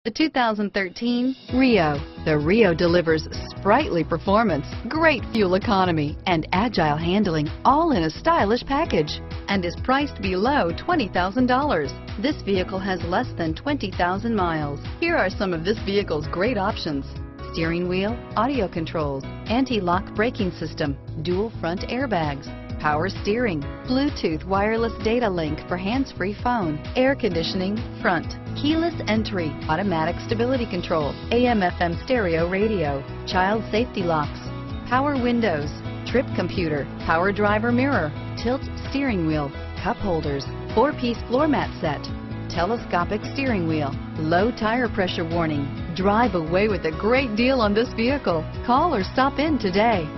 The 2013 Rio. The Rio delivers sprightly performance, great fuel economy, and agile handling, all in a stylish package, and is priced below $20,000. This vehicle has less than 20,000 miles. Here are some of this vehicle's great options: steering wheel audio controls, anti-lock braking system, dual front airbags, power steering, Bluetooth wireless data link for hands-free phone, air conditioning, front, keyless entry, automatic stability control, AM/FM stereo radio, child safety locks, power windows, trip computer, power driver mirror, tilt steering wheel, cup holders, 4-piece floor mat set, telescopic steering wheel, low tire pressure warning. Drive away with a great deal on this vehicle. Call or stop in today.